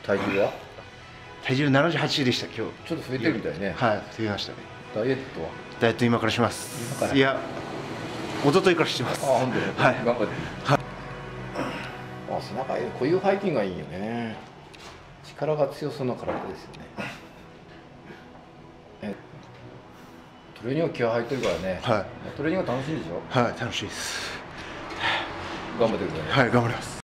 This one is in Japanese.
体重は体重78でした今日。 ちょっと増えてるみたいね。 はい、増えましたね。 ダイエットはダイエット今からします。 今からいや、一昨日からしてます。 あ、本当に。 はい。 頑張って。はい。あ、背中こういう背筋がいいよね。力が強そうな体ですよね。トレーニング気合入ってるからね。 はい。 トレーニング楽しいでしょ。 はい、楽しいです。 頑張ってください。 はい、頑張ります。